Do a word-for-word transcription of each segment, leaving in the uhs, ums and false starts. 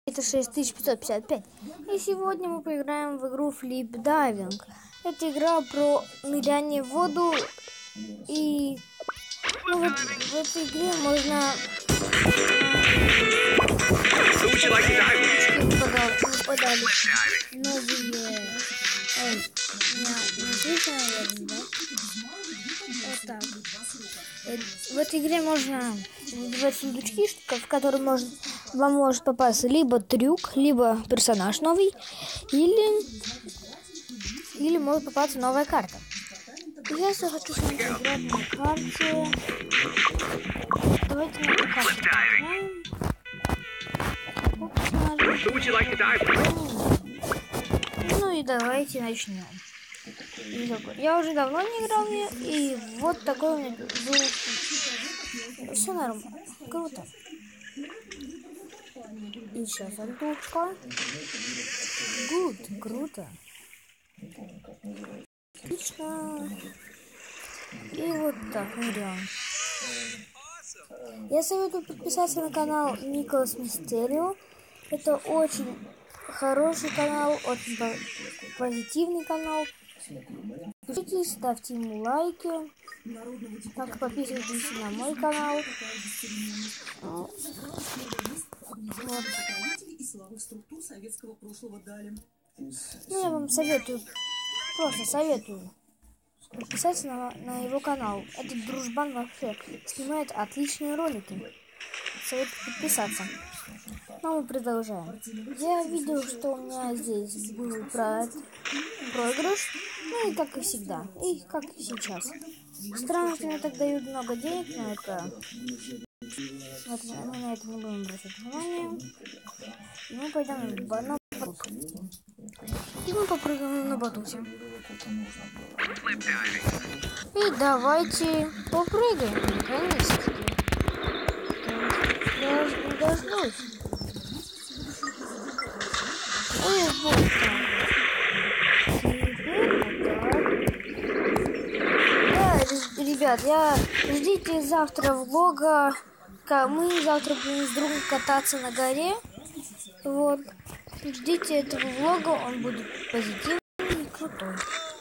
Это шесть тысяч пятьсот пятьдесят пять. И сегодня мы поиграем в игру Flip Diving. Это игра про ныряние в воду. И ну, вот в этой игре можно выпадали новые. Ой, не слышно, наверное, да? Вот так. В этой игре можно выбивать сундучки, в которые можно, вам может попасться либо трюк, либо персонаж новый, или, или может попасться новая карта. Сейчас я хочу с вами играть на карте. Давайте на эту карту поиграем. Ну и давайте начнем. Я уже давно не играл в нее, и вот такой у меня был. Все нормально. Круто. И сейчас альтушка. Гуд, круто. Отлично. И вот так, ныряем. Я советую подписаться на канал Николас Мистерио. Это очень хороший канал, очень позитивный канал. Подписывайтесь, ставьте ему лайки. Так, подписывайтесь на мой канал. Вот. Ну, я вам советую, просто советую подписаться на, на его канал. Этот дружбан вообще снимает отличные ролики. Советую подписаться. Но мы продолжаем. Я видел, что у меня здесь был про... проигрыш. Ну и как и всегда. И как и сейчас. Странно, что мне так дают много денег, но это... Мы на это не будем обращать внимание. И мы пойдем на батут. И мы попрыгаем на батуте. И давайте попрыгаем. Наконец-таки. Я не дождусь. Ой, вот так. Да, ребят, я ждите завтра влога. Мы завтра будем с другом кататься на горе. Вот. Ждите этого влога, он будет позитивный и крутой.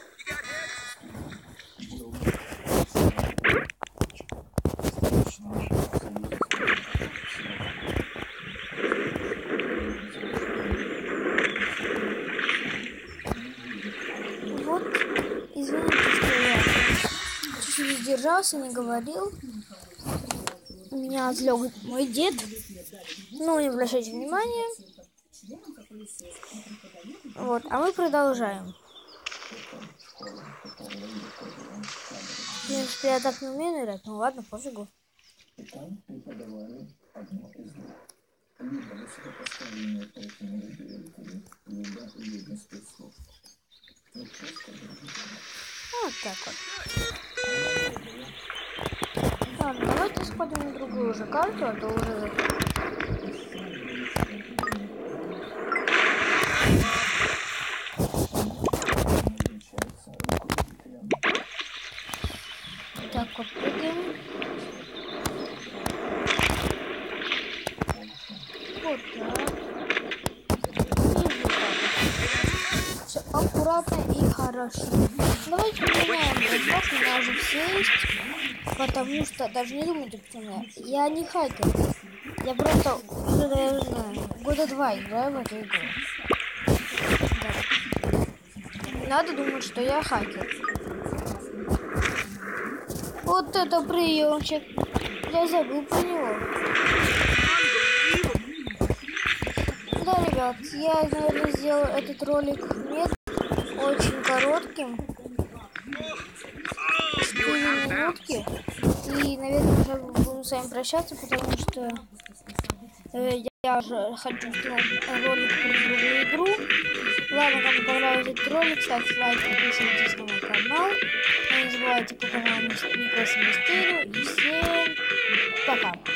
Вот, извините, что я чуть-чуть сдержался, не говорил. Меня отвлек мой дед. Ну, не обращайте внимания. Вот, а мы продолжаем. В принципе, я так не умею нырять. Ну ладно, пофигу. Вот так вот. Ладно, давайте сходим на другую уже карту, а то уже... Так вот, прыгаем. Вот так. И вот так. Все аккуратно и хорошо. Давайте поменяем блок, у меня уже все есть. Потому что, даже не думайте, почему я не хайкер. Я просто уже, наверное, года два играю в эту игру. Да. Не надо думать, что я хайкер. Вот это приемчик. Я забыл про него. Да, ребят, я, наверное, сделал этот ролик нет, очень коротким. четыре минутки. И, наверное, уже будем с вами прощаться, потому что э, я уже хочу снять ролик про другую игру. Ладно, кому понравился этот ролик, ставьте лайк, подписывайтесь на мой канал. Не забывайте по каналу Николас Мистерио. И всем пока.